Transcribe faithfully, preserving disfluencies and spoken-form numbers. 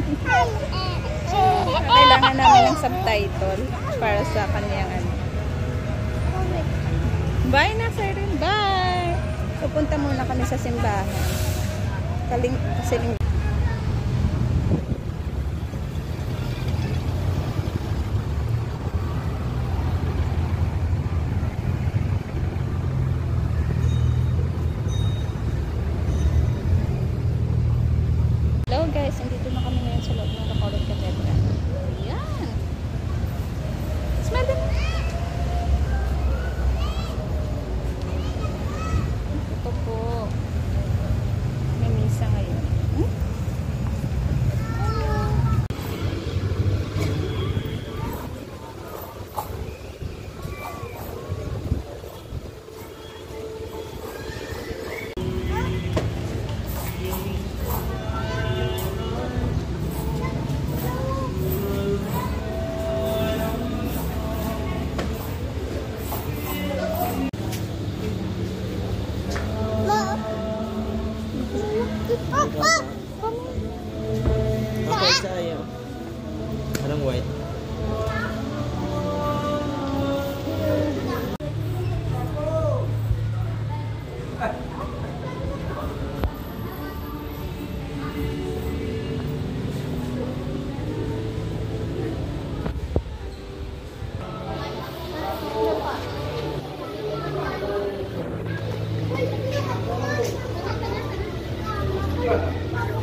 Kailangan namin ng subtitle para sa kanyang ano. Bye na, Siren. Bye! Pupunta muna kami sa simbahan. Kaling, kasi hello guys, nandito na kami ngayon sa loob ng Bacolod Cathedral. Ayan. Smell them. Ito po. May misa ngayon. Hmm? Okay, sa'yo. Anong white? Thank you.